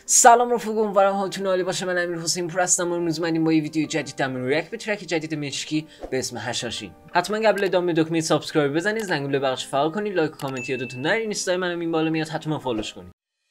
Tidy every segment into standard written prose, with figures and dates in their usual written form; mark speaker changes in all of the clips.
Speaker 1: سلام رفقا، امیدوارم حالتون عالی باشه. من امیرحسین پور هستم و امروز اومدیم با یه ویدیو جدید در مورد ریاکت به ترک جدید مشکی به اسم حشاشین. حتما قبل ادامه دکمه سابسکرایب بزنید، زنگوله بغلش فعال کنید، لایک و کامنت یادتون نره. اینستای منم این بالا میاد، حتما فالوش کنید.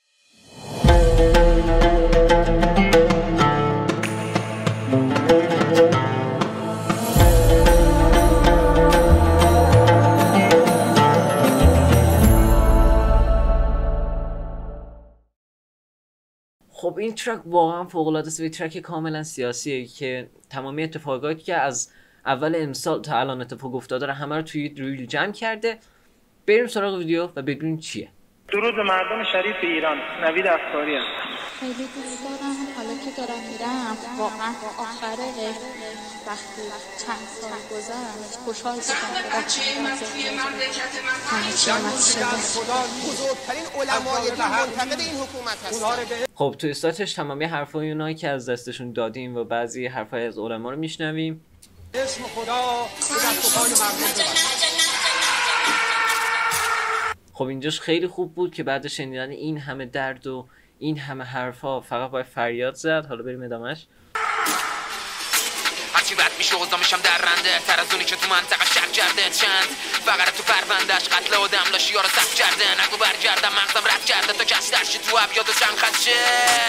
Speaker 1: خب این ترک واقعا فوق العاده است و ترک کاملا سیاسیه که تمامی اتفاقاتی که از اول امسال تا الان اتفاق افتاده رو همه رو توی ریل جمع کرده. بریم سراغ ویدیو و ببینیم چیه.
Speaker 2: درود به مردم شریف ایران. نوید افکاری هستم.
Speaker 3: خیلی دوست دارم حالا که دارم میرم واقعا آخره وقتی چند سال گذشت خوشحال شدم.
Speaker 1: خب تو استارتش تمامی حرفای اونایی که از دستشون دادیم و بعضی حرفای از علما رو میشنویم.
Speaker 4: اسم خدا
Speaker 1: خب اینجاش خیلی خوب بود که بعد شنیدن این همه درد و این همه حرفا فقط باید فریاد زد. حالا بریم ادامهش.
Speaker 5: هرچی بد میشه اوضاعشم در رنده تر از اونی که تو منطقه شک کرده. چند فقره تو پروندهش قتل آدم لاشی ها رو صف کرده. نگو برگردم مغزم رد کرده تا کس درشی تو ابیاد و چند خدشه.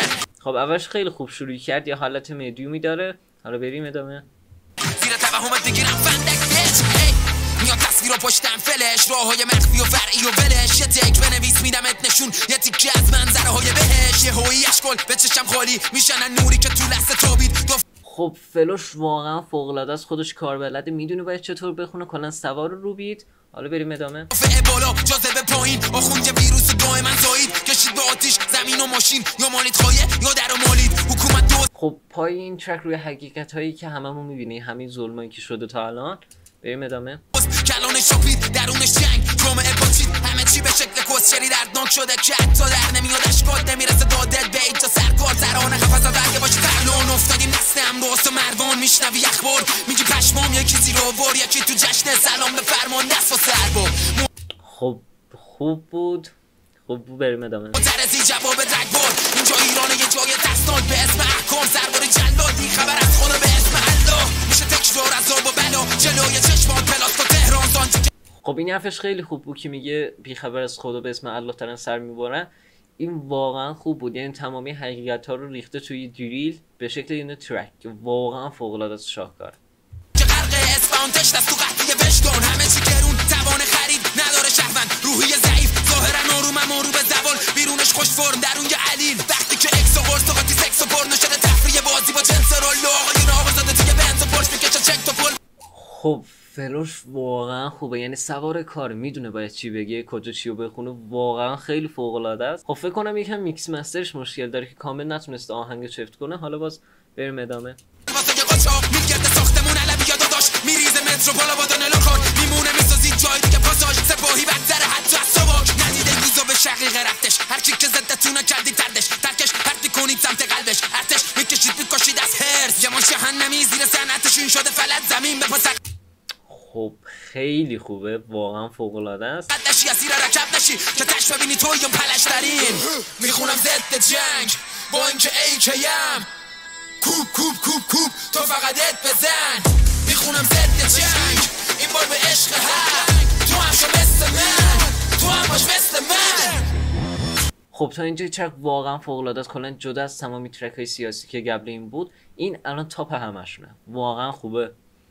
Speaker 1: خب اولش خیلی خوب شروع کرد، یه حالت مدیومی داره. حالا بریم ادامه.
Speaker 5: زیر توهمت بگیرم فندک بیچ میاد تصویر و پشتم فلش راههای مخفی و فرعی و ولش. یه تک بنویس میدمت نشون یه تیکه از منظره های بهش. یه هویی اشکال به چشم خالی میشنن نوری که تو لحظه تابید.
Speaker 1: خب فلوش واقعا فوق العاده است، خودش کار بلده، میدونه باید چطور بخونه، کلا سوار رو بید. حالا بریم ادامه.
Speaker 5: بالا جاذبه پایین آخوند که ویروس دائم من زایید. کشید به آتیش زمین و ماشین یا مالید خایه یا در و مالید حکومت دو.
Speaker 1: خب پای این ترک روی حقیقت هایی که هممون میبینی، همین ظلمایی که شده تا الان. بریم ادامه.
Speaker 5: کلان شاپید درونش جنگ جامعه پاچید همه چی به شکل کسچری دردناک شده که حتی در نمیاد اشکال نمیرسه دادت به اینجا سرکار ترانه قفص برگه باشه فرلون افتادیم دست امروز و مردان. میشنوی اخبار میگی پشمام یکی زیر آوار یکی تو جشن سلام به فرمان دست و سربار.
Speaker 1: خب خوب بود بریم ادامه.
Speaker 5: مترزی جواب رگبار اینجا ایران یه جای دستان به اسم احکام سربار جلادی خبر از خونه به اسم الله میشه تکرار عذاب و بلا جلوی چشمان پلاس و تهران.
Speaker 1: خب این حرفش خیلی خوب بود که میگه بی خبر از خدا به اسم الله ترن سر میبرن. این واقعا خوب بود، یعنی تمامی حقیقت ها رو ریخته توی دریل به شکل این ترک که واقعا فوق العاده است، شاهکار.
Speaker 5: چه غرق اسفان تش دست تو قحطی وجدان همه چی گرون توان خرید نداره شهروند روحی ضعیف ظاهرا آرومم رو به زوال بیرونش خوش فرم درون یه علیل وقتی که اکس و قرص و قاطی سکس و پرنو شده تفریح بازی با جنس رولو آقایون آقازاده توی بنز و پرش میکشه چک تو پل.
Speaker 1: خب فلوش واقعا خوبه، یعنی سوار کار، میدونه باید چی بگه، کجا چی رو بخونه، واقعا خیلی فوق العاده است. خب فکر کنم یکم میکس مسترش مشکل داره که کامل نتونسته آهنگ چفت کنه. حالا باز بریم ادامه.
Speaker 5: واسه قاچاق میگرده ساختمون علوی یاد داشت میریزه مترو بالا با دنلو کار میمونه میسازی جای دیگه پاساژ سپاهی بدتر حتی از سواک ندیده گوزو به شقیق رفتش هر کی که زدتونه کردی تردش ترکش پرتی کنید سمت قلبش ارتش میکشید میکشید از هرس یه ماشه هنمی زیر صنعتشون شده فلت زمین به پاس.
Speaker 1: خب خیلی خوبه، واقعا فوق العاده است.
Speaker 5: قدشی اسیر رکب نشی که تش ببینی تویم پلش ترین میخونم ضد جنگ با اینکه AKM کوب کوب کوب کوب تو فقط ات بزن. میخونم ضد جنگ این بار به عشق هنگ تو هم شو مثل من تو هم باش مثل من.
Speaker 1: خب تا اینجا ترک واقعا فوق العاده است، کلا جدا از تمامی ترک های سیاسی که قبل این بود این الان تاپ همشونه، واقعا خوبه.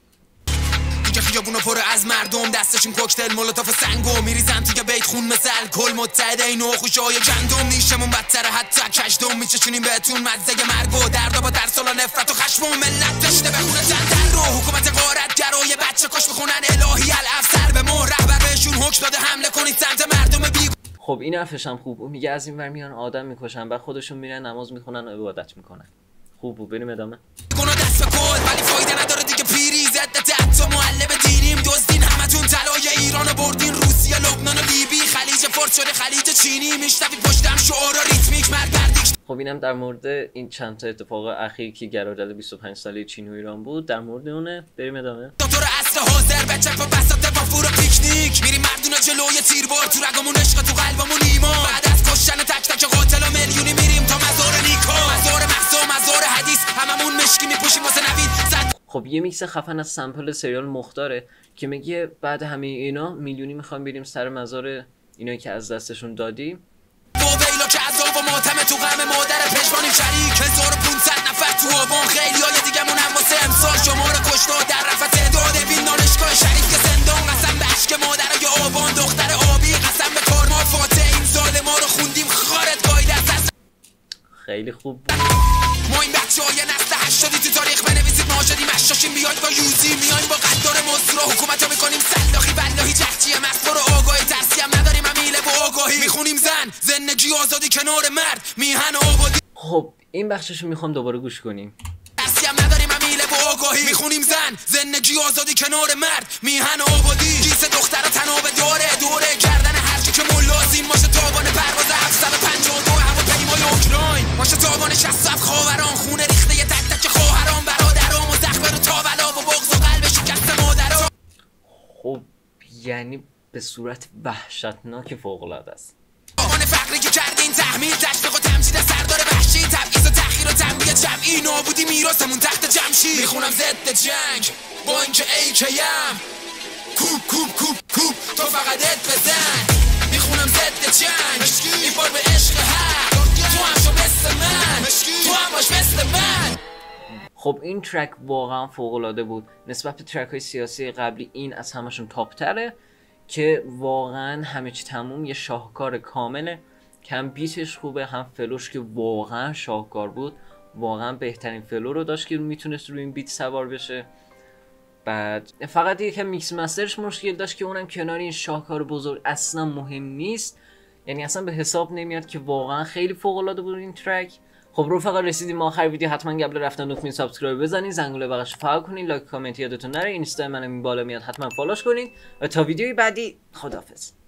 Speaker 5: اینجا خیابونو پر از مردم دستشون کوکتل مولوتوف سنگو میریزن توی بیت خون مثل الکل متحده این و خوشای گندم نیشمون بدتره حتی کشدم میچشونیم بهتون مزه مرگ و درد با ترس و نفرت و خشم و ملت تشنه بخونه جندر رو حکومت غارتگرای بچه کش بخونن الهی الافسر به مهر رهبر بهشون حکم داده حمله کنید سمت مردم بی.
Speaker 1: خب این حرفش هم خوب بود، میگه از این ور میان آدم میکشن بعد خودشون میرن نماز میخونن و عبادت میکنن. خوب بود، بریم ادامه.
Speaker 5: گنا دست به کد ولی فایده نداره دیگه پیری زده تا معلم دینیم دزدین همتون طلای ایرانو بردین روسیه لبنان و لیبی خلیج فارس شده خلیج چینی میشنوید پشتم شعارا ریتمیک مرگردیک.
Speaker 1: خب اینم در مورد این چند تا اتفاق اخیر که گرادل 25 ساله چین و ایران بود در مورد اونه. بریم ادامه.
Speaker 5: دکتر اصل حاضر بچک با بساط با فورا پیکنیک میریم مردونه جلوی تیربار تو رگمون عشق تو قلبمون ایمان بعد از کشتن تک تک قاتل و میلیونی میریم تا مزار
Speaker 1: خب یه میکس خفن از سمپل سریال مختاره که میگه بعد همه اینا میلیونی میخوام بریم سر مزار اینایی که از دستشون دادیم.
Speaker 5: ویلا که عذاب و ماتم تو غم مادر پشمانیم شریک 1500 نفر تو آبان خیلی های دیگه مون هم واسه امسال شما رو کشت و در رفت داده بین دانشگاه شریف که زندان قسم به عشق مادرای آبان دختر آبی قسم به کارما فاتح این سال ما رو خوندیم خارت گاید از
Speaker 1: خیلی خوب بود.
Speaker 5: ما این بچه های نسل 80 تو تاریخ بنویسید ما شدیم اشاشیم بیاید با یوزی میایم با قدار مزدور و حکومت رو میکنیم سلاخی بلاهی جهجیه مخبر و آگاهی ترسی هم نداریم امیله با آگاهی میخونیم زن زندگی آزادی کنار مرد میهن آبادی.
Speaker 1: خب این بخششو میخوام دوباره گوش کنیم.
Speaker 5: ترسی هم نداریم امیله با آگاهی میخونیم زن زندگی آزادی کنار مرد میهن آبادی گیس دخترها تناب دوره گردن هر کی که ملازیم باشه تاوان پرواز 752 هواپیمای اوکراین باشه تاوان 67 خاوران خونه ریخته تک تک خواهران برادرام و زخم رو تاولا و بغض و قلب شکست مادران.
Speaker 1: خب یعنی به صورت وحشتناک فوق‌العاده است.
Speaker 5: تاوان فقری که کرده این تحمیل تشویق و تمجید سردار وحشی تبعیض و تحقیر و تنبیه جمعی نابودی میراثمون تحت جمشید میخونم ضد جنگ با اینکه AKM کوب تو فقط ات بزن میخونم ضد جنگ این بار به عشق حق تو هم شو مثل من تو هم باش مثل من.
Speaker 1: خب این ترک واقعا فوق‌العاده بود. نسبت به ترک های سیاسی قبلی این از همشون تاپ تره که واقعا همه چی تموم یه شاهکار کامله که هم بیتش خوبه هم فلوش که واقعا شاهکار بود. واقعا بهترین فلو رو داشت که میتونست روی این بیت سوار بشه. بعد فقط یکم میکس مسترش مشکل داشت که اونم کنار این شاهکار بزرگ اصلا مهم نیست، یعنی اصلا به حساب نمیاد که واقعا خیلی فوق العاده بود این ترک. خب رفقا رسیدیم آخر ویدیو. حتما قبل رفتن دکمه سابسکرایب بزنید، زنگوله بغلش فعال کنید، لایک کامنت یادتون نره، اینستا منم این بالا میاد حتما فالوش کنید و تا ویدیوی بعدی خداحافظ.